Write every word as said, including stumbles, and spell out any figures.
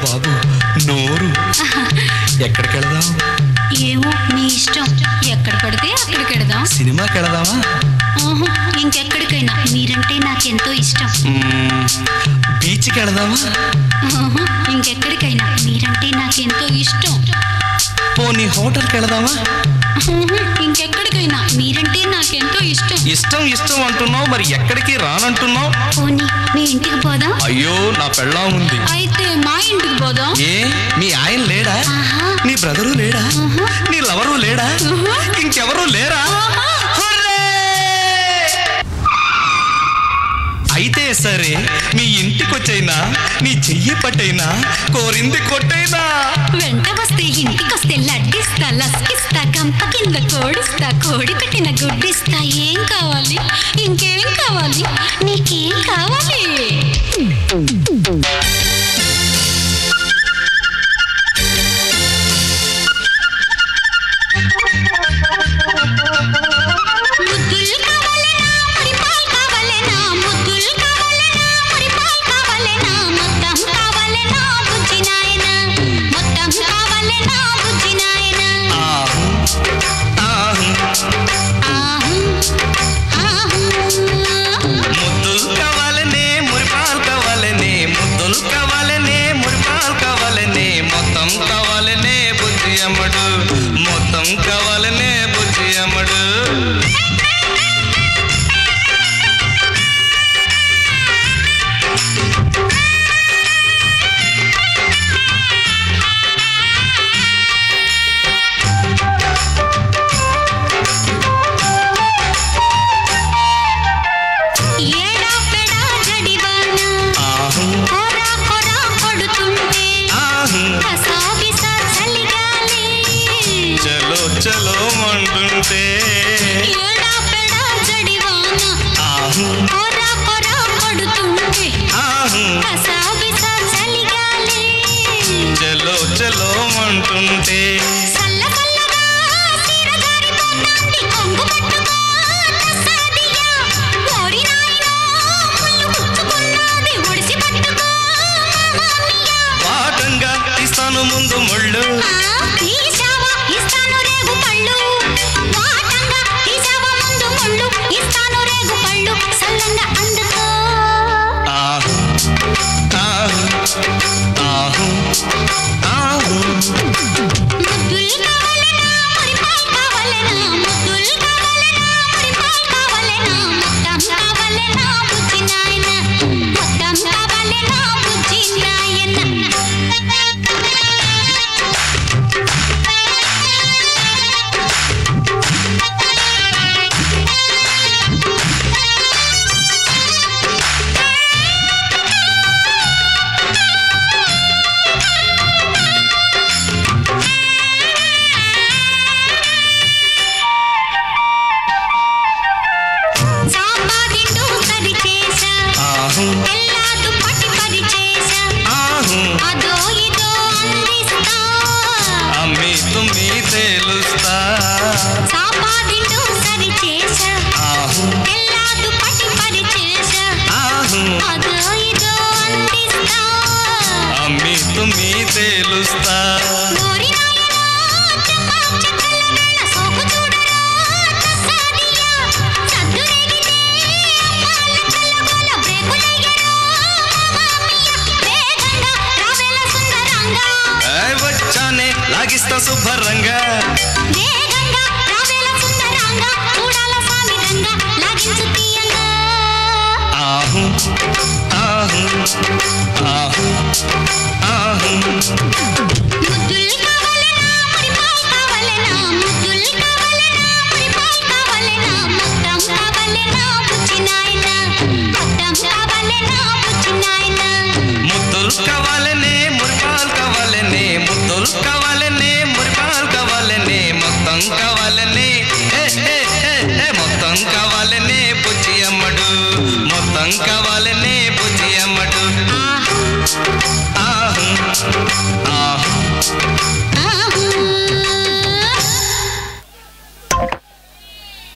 బాబు నోరు. ఎక్కడికి వెళదాం? ఏమో మీ ఇష్టం. ఎక్కడ పడితే అక్కడికి వెళదాం. సినిమాకి వెళదామా? ఇంకెక్కడికైనా. మీరంటే నాకెంతో ఇష్టం. బీచ్కి వెళదామా? ఇంకెక్కడికైనా. మీరంటే నాకెంతో ఇష్టం. పోనీ హోటల్కి వెళదామా? ఇంకెక్కడికైనా. మీరంటే నాకెంతో ఇష్టం. ఇష్టం ఇష్టం అంటున్నావు, మరి ఎక్కడికి రానంటున్నావు? పోనీ మీ ఇంటికి పోదాం. అయ్యో నా పెళ్ళాం ఉంది. అయితే మా ఇంటికి పోదాం. ఏ మీ ఆయన లేడా? నీ బ్రదరు లేడా? నీ లవరు లేడా? ఇంకెవరు లేరా? అయితే సరే, మీ ఇంటికి వచ్చైనా నీ చెయ్యి పట్టైనా కోరింది కొట్టైనా. వెంట వస్తే ఇంటికొస్తే లడ్డిస్తా, లస్కిస్తా, గంప కింద కోడిస్తా, కోడి పెట్టిన గుడ్డిస్తా. ఏం కావాలి? ఇంకేం కావాలి? నీకేం కావాలి? మొత్తం కావాలనే బుజ్జి అమ్మడు. చలో మంటుంటే చలో చలో మంటుంటే పాఠంగా ఇస్తాను ముందు ముళ్ళు. మీ తెలుస్తా వచ్చానే లాగిస్తా శుభ్రంగా ఆహు ఆహు ఆహు ఆహు